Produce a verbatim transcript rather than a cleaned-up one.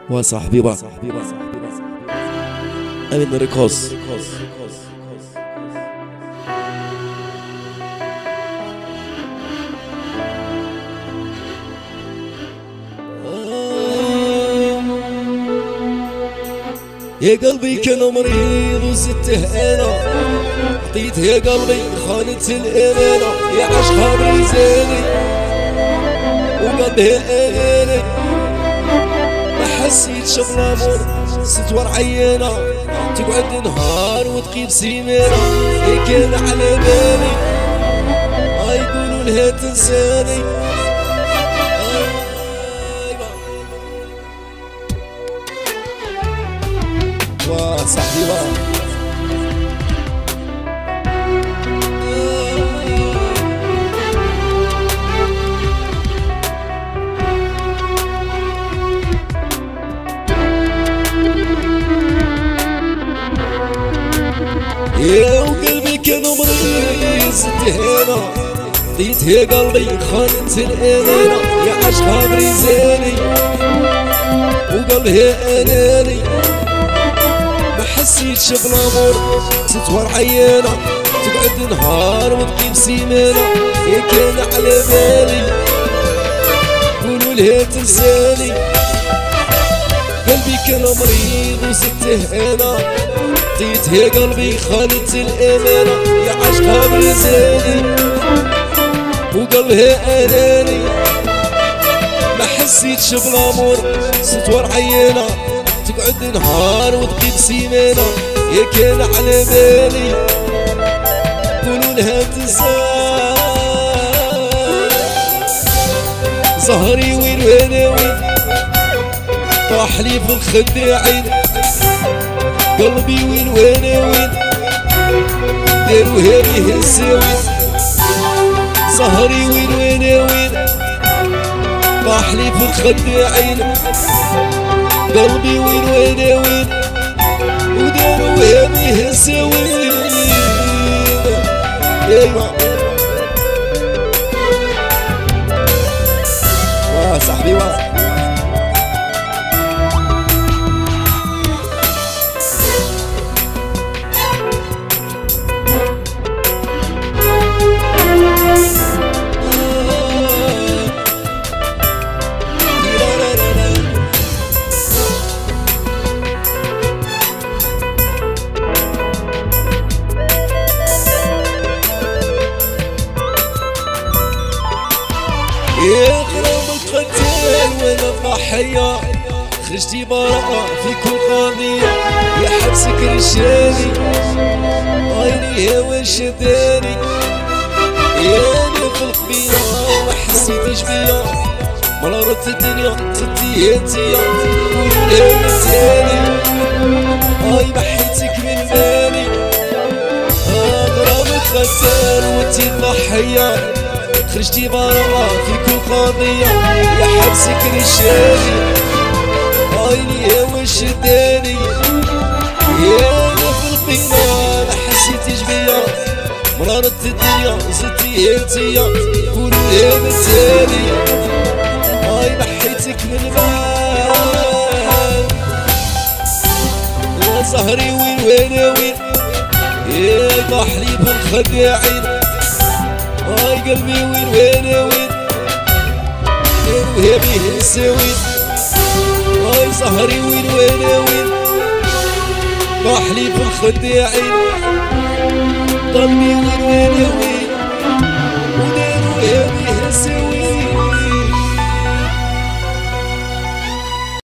وصاحبي با أمين ريكوس يا قلبي كان مريض وزدته انا عطيته يا قلبي خانت الامانه يا عشقها بريزاني وقلبها اناني ما حسيتش بلامور ستور عيانه تقعد نهار وتغيب سيمانه يا كان على بالي يقولوا لها تنساني وصاحبي با يا وقلبي كان مريض زدته انا عطيته يا قلبي خانت الامانه يا عشقها بريزاني وقلبها اناني ما حسيتش بلامور ستور عيانه تقعد نهار وتغيب سيمانه يا كان على بالي قولوا لها تنساني قلبي كان مريض وزدته انا عطيته يا قلبي خانت الامانه يا عشقها بريزاني وقلبها اناني ما حسيتش بلامور ستور عيانه تقعد نهار وتغيب سيمانه يا كان على بالي قولوا لها تنساني زهري وين وانا وين طاح لي في الخداعين قلبي وين وانا وين داروا هذه السوين زهري وين وانا وين طاح لي في الخداعين قلبي وين وانا وين وداروا هذه السوين ايوا واه صاحبي واه يا غرام القتال وانا الضحية خرجتي براءة في كل قضية يا حبسك رشاني عيني هوا شداني يا انا في القبيلة ما حسيتيش بيا مرارت الدنيا زدتي انتيا قولوا لها نساني هاي محيتك من بالي غرام القتال وانتي الضحية خرجتي براءة في كل قضية يا حبسك رشاني عيني هوا شداني يا انا في القيمة ما حسيتيش بيا مرارت الدنيا زدتي انتيا قولوا لها نساني هاي محيتك من البال يا زهري وين وانا وين يا طاح لي بالخداعين هاي قلبي وين وانا وين داروها بيه السوين هاي زهري وين وانا وين طاح لي بالخداعين قلبي وين وانا وين